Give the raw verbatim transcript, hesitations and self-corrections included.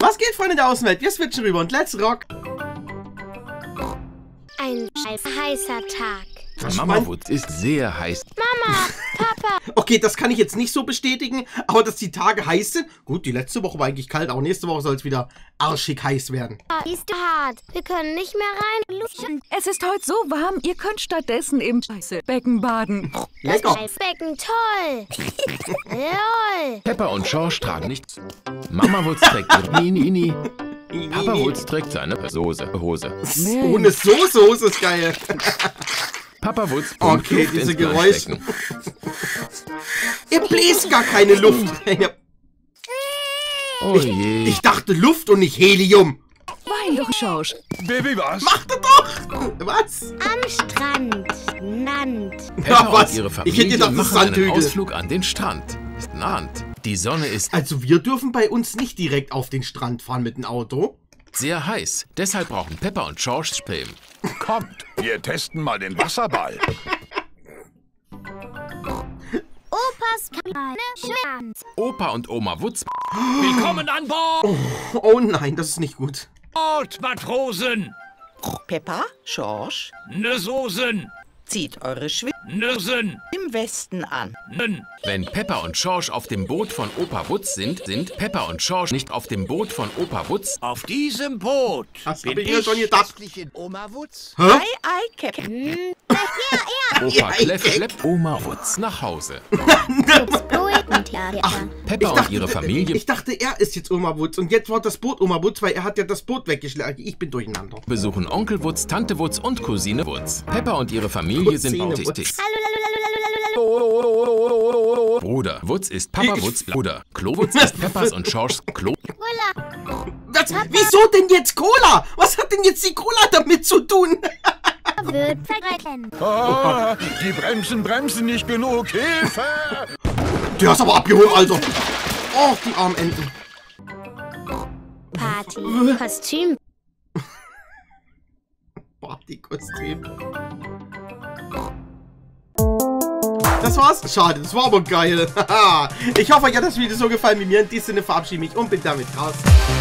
Was geht, Freunde der Außenwelt? Wir switchen rüber und let's rock. Ein heißer Tag. Mama Wutz ist sehr heiß. Mama, Papa. Okay, das kann ich jetzt nicht so bestätigen, aber dass die Tage heiß sind. Gut, die letzte Woche war eigentlich kalt, aber nächste Woche soll es wieder arschig heiß werden. Ist hart. Wir können nicht mehr rein. Es ist heute so warm, ihr könnt stattdessen im Scheißebecken baden. Lecker. Das Becken toll. Lol. Pepper und Schorsch tragen nichts. Mama Wutz trägt Nini, Nini. Papa Wutz trägt seine Soße, Hose. Ohne Soße, Hose ist geil. Papa Wutz pumpt Okay, Luft diese ins Geräusche. Planschbecken. Ihr bläst gar keine Luft. Oh je. Ich dachte Luft und nicht Helium. Wein doch, Schorsch. Baby, was? Macht er doch. Was? Am Strand. Nand. Pepper Ja, was? und ihre Ich Familie hätte gedacht, das ist machen einen Sandhügel. Ausflug an den Strand. Ist nahend. Die Sonne ist Also wir dürfen bei uns nicht direkt auf den Strand fahren mit dem Auto. sehr heiß. Deshalb brauchen Pepper und Schorsch Spray. Kommt, wir testen mal den Wasserball. Opas kleine Schwanz. Opa und Oma Wutz Willkommen an Bord, Oh nein, das ist nicht gut. Matrosen, Peppa, Schorsch, Nüssosen, zieht eure Schwimmen Nüssen, im Westen an. Nen. Wenn Pepper und Schorsch auf dem Boot von Opa Wutz sind, sind Pepper und Schorsch nicht auf dem Boot von Opa Wutz. Auf diesem Boot Das bin habe ich mir ich schon gedacht. Oma Wutz. Hä? Ei, ei, Captain. Opa Ja, Kleff ich- schleppt Oma Wutz nach Hause. Ach, Pepper und ihre Familie Ich dachte, er ist jetzt Oma Wutz und jetzt war das Boot Oma Wutz, weil er hat ja das Boot weggeschlagen. Ich bin durcheinander. besuchen Onkel Wutz, Tante Wutz und Cousine Wutz. Pepper und ihre Familie sind Cousine Autistisch. Wutz. Bruder Wutz ist Papa Wutz Bruder. Klo Wutz ist Peppers und Schorschs Klo. Was? Wieso denn jetzt Cola? Was hat denn jetzt die Cola damit zu tun? Wird vergessen. Ah, die Bremsen bremsen nicht genug. Hilfe! Du hast aber abgeholt, Alter. Oh, die armen Enten. Party. Kostüm. Partykostüm. Das war's. Schade, das war aber geil. Ich hoffe, euch hat das Video so gefallen wie mir. In diesem Sinne verabschiede ich mich und bin damit raus.